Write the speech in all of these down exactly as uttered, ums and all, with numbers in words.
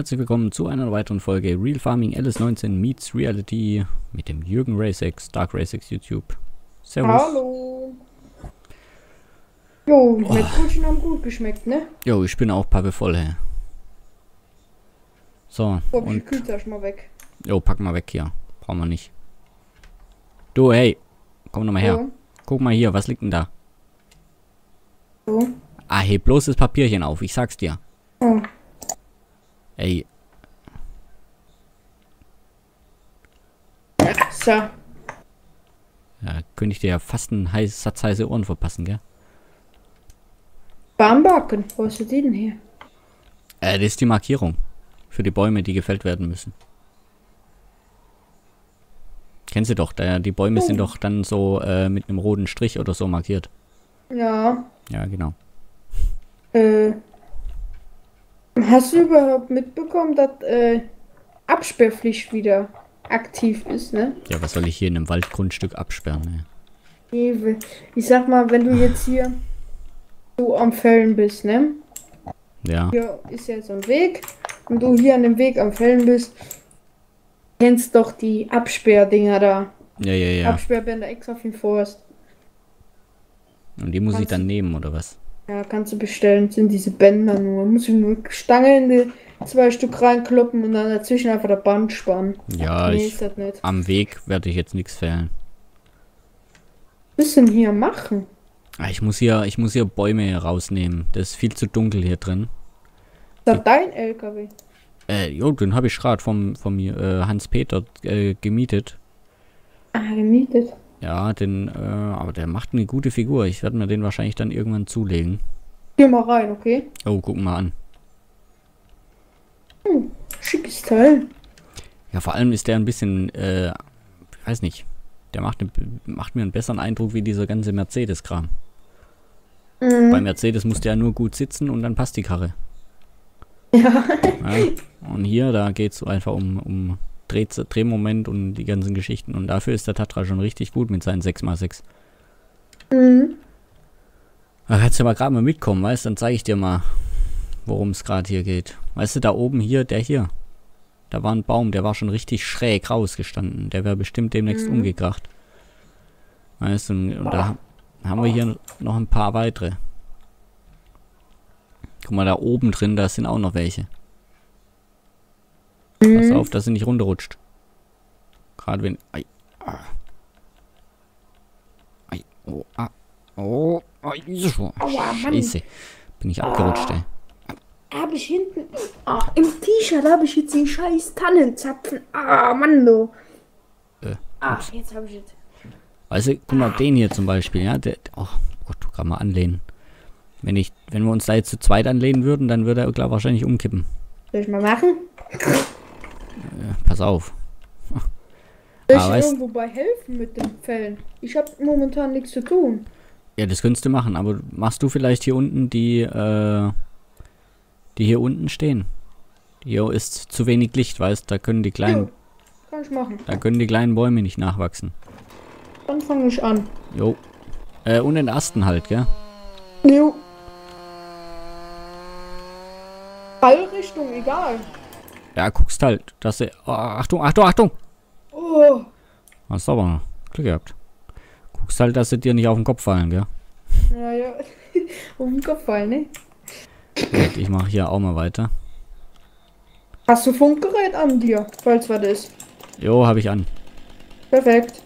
herzlich willkommen zu einer weiteren Folge Real Farming L S neunzehn meets Reality mit dem Jürgen Racex, Dark Racex YouTube. Servus. Hallo. Jo, oh. Mettbrötchen haben gut geschmeckt, ne? Jo, ich bin auch pappevoll, hä. So, oh, und... die Kühltasche mal weg. Jo, pack mal weg hier. Brauchen wir nicht. Du, hey. Komm noch mal her. So. Guck mal hier, was liegt denn da? So. Ah, heb bloß das Papierchen auf, ich sag's dir. Oh. Ey. So. Ja, könnte ich dir ja fast einen heiß, Satz heiße Ohren verpassen, gell? Bambacken, wo ist die denn hier? Äh, das ist die Markierung. Für die Bäume, die gefällt werden müssen. Kennst du doch, da, die Bäume oh. sind doch dann so äh, mit einem roten Strich oder so markiert. Ja. Ja, genau. Äh. Hast du überhaupt mitbekommen, dass äh, Absperrpflicht wieder aktiv ist, ne? Ja, was soll ich hier in einem Waldgrundstück absperren, ne? Ich sag mal, wenn du jetzt hier so am Fällen bist, ne? Ja. Hier ist ja so ein Weg und du hier an dem Weg am Fällen bist, kennst doch die Absperrdinger da. Ja, ja, ja. Absperrbänder extra für den Forst. Und die muss kannst ich dann nehmen, oder was? Ja, kannst du bestellen, sind diese Bänder nur. Man muss nur Stange in die zwei Stück reinkloppen und dann dazwischen einfach der Band spannen. Ja, nee, ich, ist das nicht. Am Weg werde ich jetzt nichts fällen. Was denn hier machen? Ah, ich muss hier, ich muss hier Bäume rausnehmen. Das ist viel zu dunkel hier drin. Ist das dein L K W? Äh, jo, den habe ich gerade vom, vom äh, Hans-Peter äh, gemietet. Ah, gemietet. Ja, den, äh, aber der macht eine gute Figur. Ich werde mir den wahrscheinlich dann irgendwann zulegen. Geh mal rein, okay? Oh, guck mal an. Hm, schickes Teil. Ja, vor allem ist der ein bisschen, äh, ich weiß nicht, der macht, ne, macht mir einen besseren Eindruck wie dieser ganze Mercedes-Kram. Mhm. Bei Mercedes muss der nur gut sitzen und dann passt die Karre. Ja. Ja. Und hier, da geht es einfach um, um Dreh, Drehmoment und die ganzen Geschichten. Und dafür ist der Tatra schon richtig gut mit seinen sechs mal sechs. Mhm. Da kannst du aber gerade mal mitkommen, weißt du? Dann zeige ich dir mal, worum es gerade hier geht. Weißt du, da oben hier, der hier. Da war ein Baum, der war schon richtig schräg rausgestanden. Der wäre bestimmt demnächst mhm. umgekracht. Weißt du, und, und da haben wir hier noch ein paar weitere. Guck mal, da oben drin, da sind auch noch welche. Mhm. Pass auf, dass sie nicht runterrutscht. Gerade wenn... Ei, ah. Ei, oh, ah, oh, ai, so. Aua, Scheiße. Bin ich abgerutscht, ey. Hab ich hinten... Oh, im T-Shirt habe ich jetzt den scheiß Tannenzapfen. Ah, Mann, du. Äh, ah, jetzt habe ich jetzt... Weißt du, guck mal, den hier zum Beispiel, ja, der... Oh Gott, du kannst mal anlehnen. Wenn ich, wenn wir uns da jetzt zu zweit anlehnen würden, dann würde er, glaube ich, wahrscheinlich umkippen. Soll ich mal machen? Äh, pass auf. Soll ich Aber weißt, irgendwo bei helfen mit den Fällen? Ich habe momentan nichts zu tun. Ja, das könntest du machen, aber machst du vielleicht hier unten die, äh, die hier unten stehen? Hier ist zu wenig Licht, weißt, da können die kleinen... Jo, kann ich machen. Da können die kleinen Bäume nicht nachwachsen. Dann fange ich an. Jo. Äh, und den Asten halt, gell? Jo. Ballrichtung, egal. Ja, guckst halt, dass er... Oh, Achtung, Achtung, Achtung! Oh. Hast aber noch Glück gehabt. Guckst halt, dass sie dir nicht auf den Kopf fallen, gell? Ja, ja. Auf den Kopf fallen, ne? Gut, ich mache hier auch mal weiter. Hast du Funkgerät an dir, falls was ist? Jo, habe ich an. Perfekt.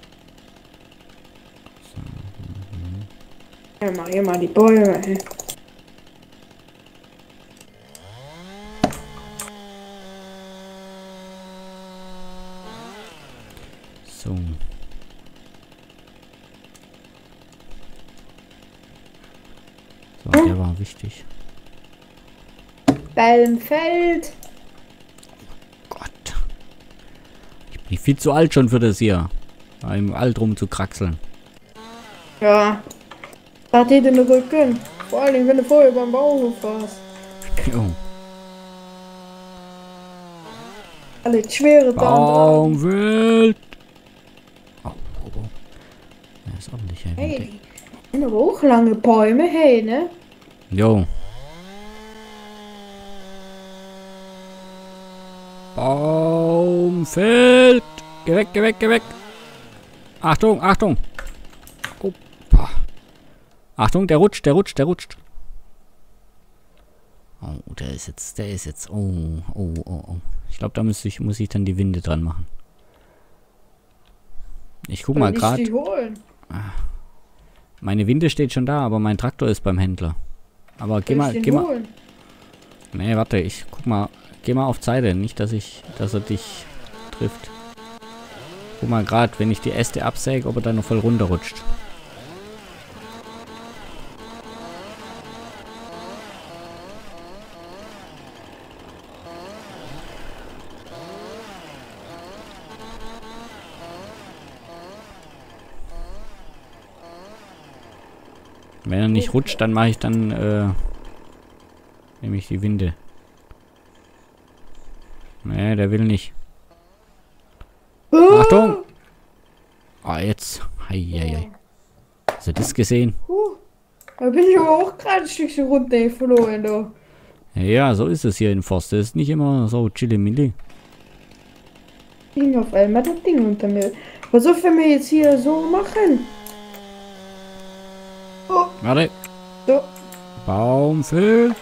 Ja, mach hier mal die Bäume, ey. So. So, der war wichtig. Beim Feld. Gott. Ich bin viel zu alt schon für das hier. Da im Alt rum zu kraxeln. Ja. Da dir den Rücken. Vor allem, wenn du vorher beim Bauhof warst. Jo. Alle schwere Baumwild. Oh, oh, oh. Ja, ist ordentlich. Hey, die sind aber auch lange Bäume, hey, ne? Jo. Baum fällt. Geh weg, geh weg, geh weg. Achtung, Achtung. Opa. Achtung, der rutscht, der rutscht, der rutscht. Oh, der ist jetzt, der ist jetzt. Oh, oh, oh, oh. Ich glaube, da muss ich, muss ich dann die Winde dran machen. Ich guck mal gerade. Meine Winde steht schon da, aber mein Traktor ist beim Händler. Aber geh mal, geh mal. Nee, warte, ich guck mal. Geh mal auf Seite, nicht, dass ich, dass er dich trifft. Guck mal gerade, wenn ich die Äste absäge, ob er dann noch voll runterrutscht. Wenn er nicht rutscht, dann mache ich dann, äh, nehme ich die Winde. Nee, der will nicht. Ah! Achtung! Ah, jetzt. Heieiei. Hast du das gesehen? Uh, da bin ich aber auch gerade ein Stückchen runter verloren, da. Ja, so ist es hier in Forst. Das ist nicht immer so chilli-milli. Ding auf einmal das Ding unter mir. Was soll wir jetzt hier so machen? Oh. Warte. So. Baumfüll.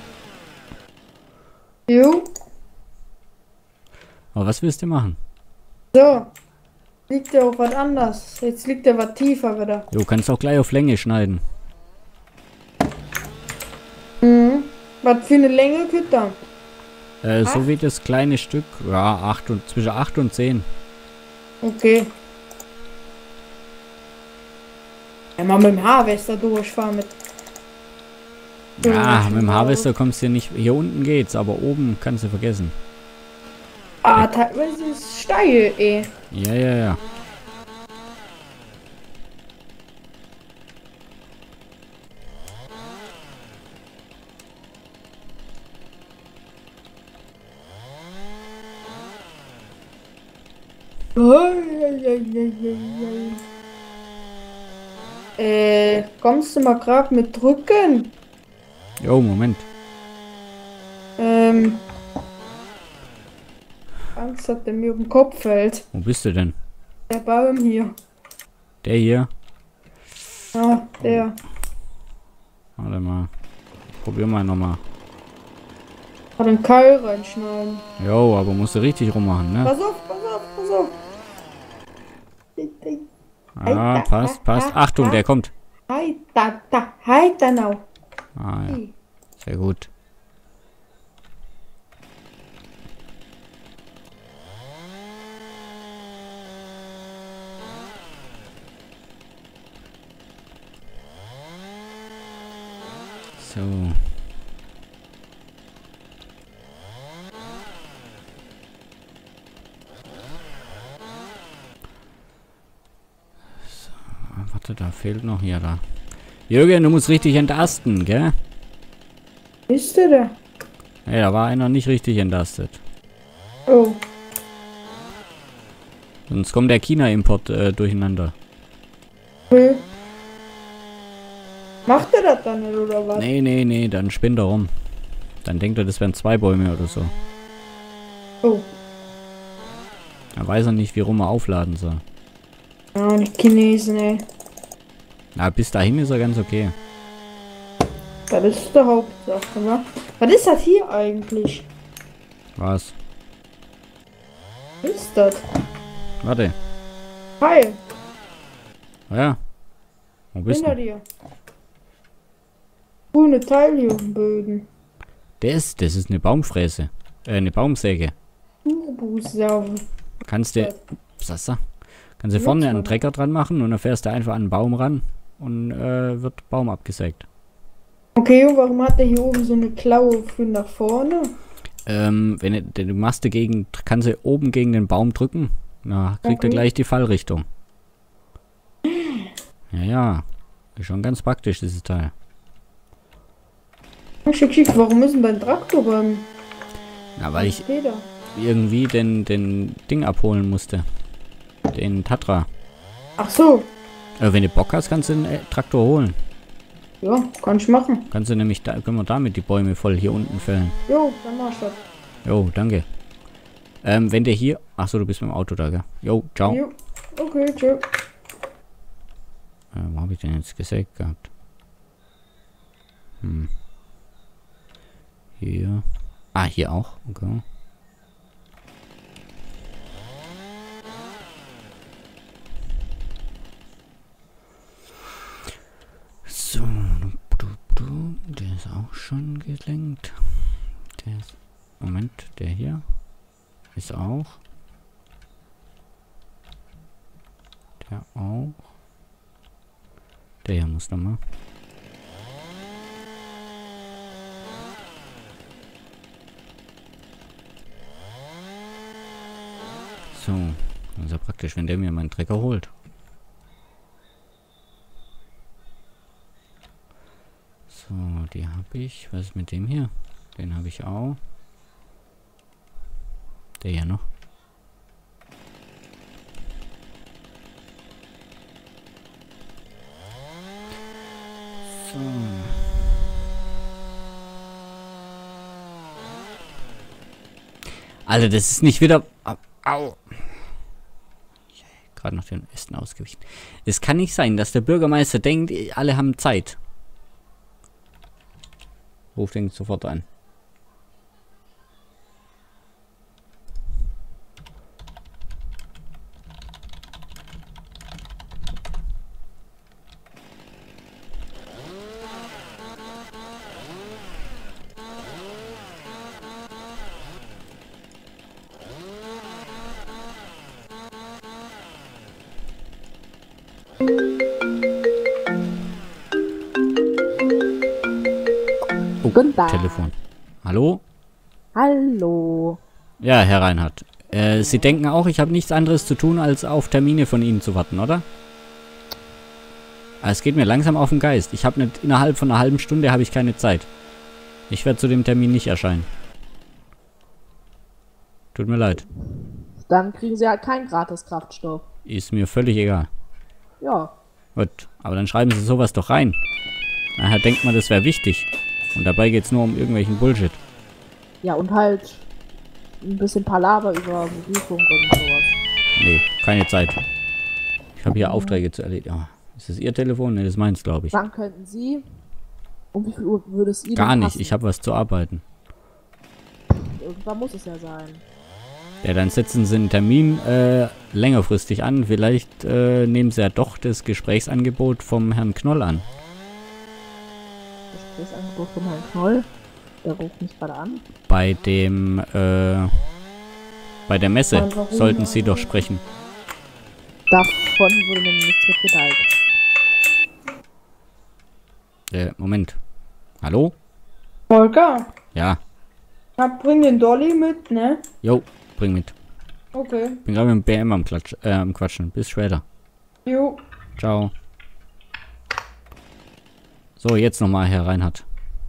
Jo. Aber was willst du machen? So. Liegt ja auch was anders. Jetzt liegt ja was tiefer wieder. Du kannst auch gleich auf Länge schneiden. Mhm. Was für eine Länge könnte da? Äh, so wie das kleine Stück. Ja, acht und, zwischen acht und zehn. Okay. Ja, mal mit dem Harvester durchfahren mit. Ja, mit dem Harvester kommst du nicht. Hier unten geht's, aber oben kannst du vergessen. Ah, teilweise ist es steil, ey. Ja, ja, ja. Äh, kommst du mal gerade mit drücken? Jo, Moment. Ähm. Angst, dass der mir um den Kopf fällt. Wo bist du denn? Der Baum hier. Der hier? Ja, der. Warte mal. Probier mal nochmal. Hat den Keil reinschneiden. Jo, aber musst du richtig rummachen, ne? Pass auf, pass auf, pass auf. Ah, passt, passt. Achtung, der kommt. Hi, da, da, hi, da, now. Ah, ja. Sehr gut. So. So, warte, da fehlt noch hier da. Jürgen, du musst richtig entasten, gell? Ist der da? Ja, da war einer nicht richtig entastet. Oh. Sonst kommt der China-Import äh, durcheinander. Okay. Macht er das dann nicht, oder was? Nee, nee, nee, dann spinnt er rum. Dann denkt er, das wären zwei Bäume oder so. Oh. Er weiß er nicht, wie rum er aufladen soll. Ja, die Chinesen, ey. Na, bis dahin ist er ganz okay. Das ist der Hauptsache, wa? Was ist das hier eigentlich? Was? Was ist das? Warte. Hi, Ja. Wo bist hinter du? dir. Grüne Teil hier auf dem Böden. Das, das ist eine Baumfräse. Äh, eine Baumsäge. Turbusau. Kannst du... Sasa. Kannst du vorne einen Trecker dran machen und dann fährst du einfach an den Baum ran und äh, wird Baum abgesägt. Okay, und warum hat der hier oben so eine Klaue für nach vorne? Ähm, wenn du, du machst dagegen, kannst du oben gegen den Baum drücken, na, kriegt er Okay. gleich die Fallrichtung. Ja, ja. Ist schon ganz praktisch, dieses Teil. Schick, schick, warum ist denn dein Traktor beim Na, weil ich Peter? irgendwie den, den Ding abholen musste. Den Tatra. Ach so. Äh, wenn du Bock hast, kannst du den äh, Traktor holen. Ja, kann ich machen. Kannst du nämlich, da können wir damit die Bäume voll hier unten fällen. Jo, dann mach ich das. Jo, danke. Ähm, wenn der hier... Achso, du bist mit dem Auto da, gell? Jo, ciao. Jo. Okay, tschö. Äh, wo habe ich denn jetzt gesägt gehabt? Hm. Hier. Ah, hier auch. Okay. So. Der ist auch schon gelenkt. Der ist... Moment, der hier ist auch. Der auch. Der hier muss nochmal. So. Das ist ja praktisch, wenn der mir meinen Trecker holt. So, die habe ich. Was ist mit dem hier? Den habe ich auch. Der hier noch. So. Alter, das ist nicht wieder... Au. Au. Gerade noch den Ästen ausgewichen. Es kann nicht sein, dass der Bürgermeister denkt, alle haben Zeit. Ruft ihn sofort an. Oh, Guten Tag. Telefon. Hallo? Hallo. Ja, Herr Reinhardt. Äh, Sie denken auch, ich habe nichts anderes zu tun, als auf Termine von Ihnen zu warten, oder? Es geht mir langsam auf den Geist. Ich habe nicht innerhalb von einer halben Stunde habe ich keine Zeit. Ich werde zu dem Termin nicht erscheinen. Tut mir leid. Dann kriegen Sie halt keinen gratis Kraftstoff. Ist mir völlig egal. Ja. Gut, aber dann schreiben Sie sowas doch rein. Nachher denkt man, das wäre wichtig. Und dabei geht es nur um irgendwelchen Bullshit. Ja, und halt ein bisschen Palaver über Mobilfunk und sowas. Nee, keine Zeit. Ich habe hier Aufträge zu erledigen. Oh, ist das Ihr Telefon? Ne, das ist meins, glaube ich. Wann könnten Sie? Um wie viel Uhr würde es Ihnen Gar nicht, passen? ich habe was zu arbeiten. Irgendwann muss es ja sein. Ja, dann setzen Sie einen Termin äh, längerfristig an. Vielleicht äh, nehmen Sie ja doch das Gesprächsangebot vom Herrn Knoll an. Gesprächsangebot von Herrn Knoll. Der ruft mich gerade an. Bei dem, äh, bei der Messe sollten Sie doch sprechen. Davon wurde mir nichts mitgeteilt. Äh, Moment. Hallo? Volker, Ja. hab, bring den Dolly mit, ne? Jo, bring mit. Okay. Bin gerade mit dem B M am, Klatsch, äh, am Quatschen. Bis später. Jo. Ciao. So, jetzt nochmal, Herr Reinhardt.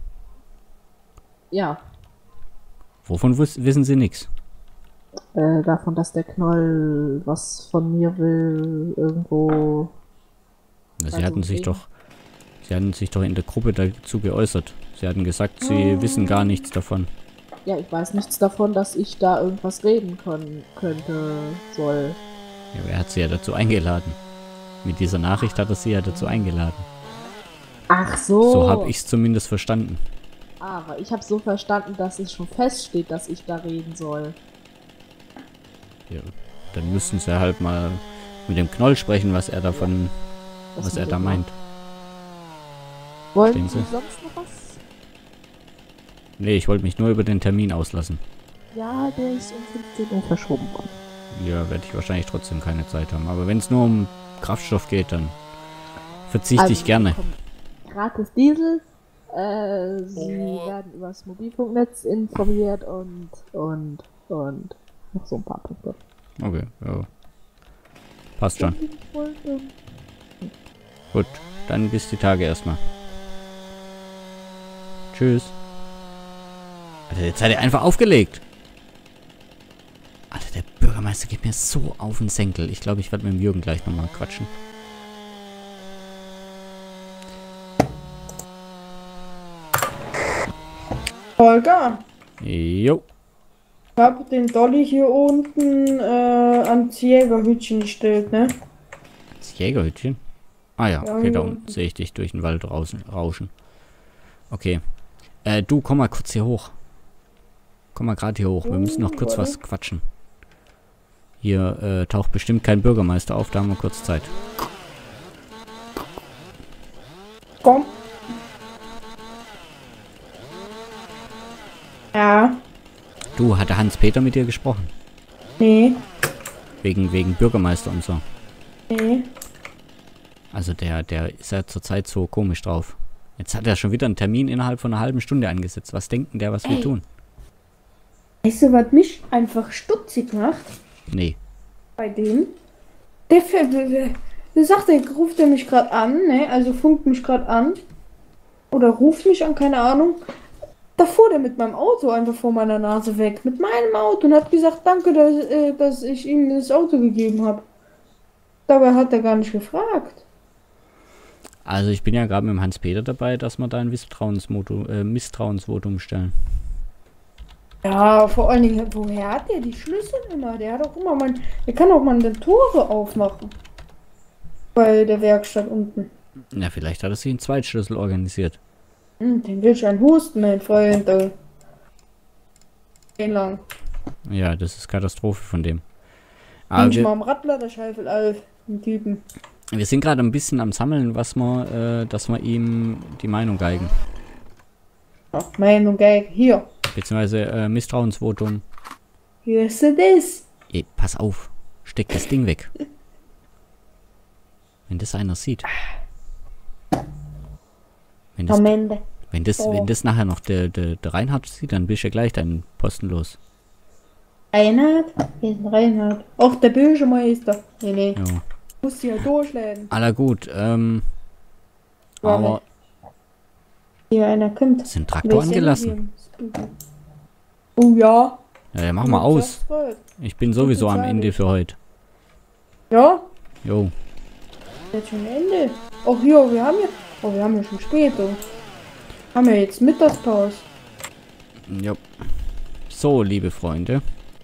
Ja. Wovon wiss, wissen Sie nichts? Äh, davon, dass der Knoll was von mir will, irgendwo. Sie Also hatten sich wegen- doch, Sie hatten sich doch in der Gruppe dazu geäußert. Sie hatten gesagt, Sie wissen gar nichts davon. Ja, ich weiß nichts davon, dass ich da irgendwas reden können, könnte, soll. Ja, wer hat Sie ja dazu eingeladen? Mit dieser Nachricht hat er Sie ja dazu eingeladen. Ach so. So habe ich es zumindest verstanden. Aber ich habe so verstanden, dass es schon feststeht, dass ich da reden soll. Ja, dann müssen Sie halt mal mit dem Knoll sprechen, was er davon, Das was muss er da ich meint. Wollen Verstehen Sie Sie? sonst noch was? Nee, ich wollte mich nur über den Termin auslassen. Ja, der ist um fünfzehn Uhr verschoben worden. Ja, werde ich wahrscheinlich trotzdem keine Zeit haben. Aber wenn es nur um Kraftstoff geht, dann verzichte ich gerne. Sie bekommen gratis Diesel. Äh, Sie werden über das Mobilfunknetz informiert und, und, und noch so ein paar Punkte. Okay, ja. Passt schon. Wenn Sie nicht wollen, dann- Gut, dann bis die Tage erstmal. Tschüss. Alter, jetzt hat er einfach aufgelegt. Alter, der Bürgermeister geht mir so auf den Senkel. Ich glaube, ich werde mit dem Jürgen gleich nochmal quatschen. Volker, Jo. Ich habe den Dolly hier unten äh, ans Jägerhütchen gestellt, ne? Das Jägerhütchen? Ah ja, Ja, okay, hier da unten. unten sehe ich dich durch den Wald rauschen. rauschen. Okay. Äh, du, komm mal kurz hier hoch. Komm mal gerade hier hoch. Wir müssen noch Oh, kurz warte. was quatschen. Hier äh, taucht bestimmt kein Bürgermeister auf, da haben wir kurz Zeit. Komm. Ja, Du, hatte Hans-Peter mit dir gesprochen? nee, Wegen, wegen Bürgermeister und so. nee. Also der, der ist ja zurzeit so komisch drauf. Jetzt hat er schon wieder einen Termin innerhalb von einer halben Stunde angesetzt. Was denkt denn der, was wir Ey. tun? Weißt du, was mich einfach stutzig macht Nee. bei dem? Der, der, der, der sagt, der ruft er mich gerade an, ne? Also funkt mich gerade an. Oder ruft mich an, keine Ahnung. Da fuhr der mit meinem Auto einfach vor meiner Nase weg. Mit meinem Auto und hat gesagt, danke, dass, äh, dass ich ihm das Auto gegeben habe. Dabei hat er gar nicht gefragt. Also ich bin ja gerade mit dem Hans-Peter dabei, dass wir da ein Misstrauensvotum, äh, Misstrauensvotum stellen. Ja, vor allen Dingen, woher hat der die Schlüssel immer? Der hat auch immer mal, der kann auch mal die Tore aufmachen. Bei der Werkstatt unten. Ja, vielleicht hat er sich einen Zweitschlüssel organisiert. Hm, den will ich einen Husten, mein Freund. ey. Den lang. Ja, das ist Katastrophe von dem. Bin Aber ich mal wir, am Radladerscheifel auf, den Typen. wir sind gerade ein bisschen am Sammeln, was wir, äh, dass wir ihm die Meinung geigen. Ach, Meinung, geil. Hier. Beziehungsweise äh, Misstrauensvotum. Hier ist das. Ey, pass auf. Steck das Ding weg. Wenn das einer sieht. Wenn das, Am Ende. wenn das, Oh. wenn das nachher noch der, der, der Reinhard sieht, dann bist du ja gleich deinen Posten los. Reinhard? Hier ist ein Reinhard. Auch der Bürgermeister. Nee, nee. Ja. Muss ja durchläden. Aller gut, ähm. Ja, aber Hier einer kommt. sind Traktor Wer ist angelassen. denn hier? Oh ja. Ja, ja, mach mal aus. Ich bin sowieso am Ende für heute. Ja, Jo. jetzt schon Ende. Ach ja, wir haben ja. Oh, wir haben ja schon später. Haben wir jetzt Mittagspause. Jo. So, liebe Freunde.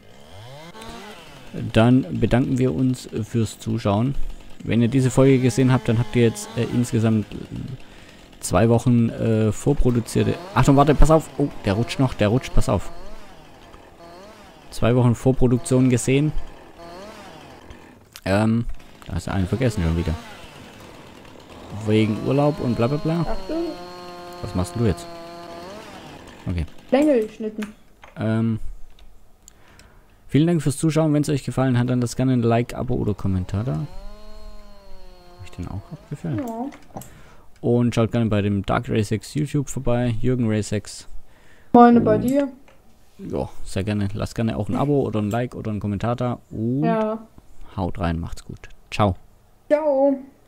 Dann bedanken wir uns fürs Zuschauen. Wenn ihr diese Folge gesehen habt, dann habt ihr jetzt äh, insgesamt zwei Wochen äh, vorproduzierte... Achtung, warte, pass auf. Oh, der rutscht noch, der rutscht, pass auf. Zwei Wochen Vorproduktion gesehen. Ähm, da hast du einen vergessen schon wieder. Wegen Urlaub und bla bla bla. Achtung, Was machst du jetzt? Okay. Länge geschnitten. Ähm, vielen Dank fürs Zuschauen. Wenn es euch gefallen hat, dann lasst gerne ein Like, Abo oder Kommentar da. Habe ich den auch abgefällt? Ja. Und schaut gerne bei dem Dark Ray sechs YouTube vorbei. Jürgen Ray sechs. Meine bei dir. Ja, sehr gerne. Lasst gerne auch ein Abo oder ein Like oder einen Kommentar da. Und Ja. haut rein, macht's gut. Ciao. Ciao.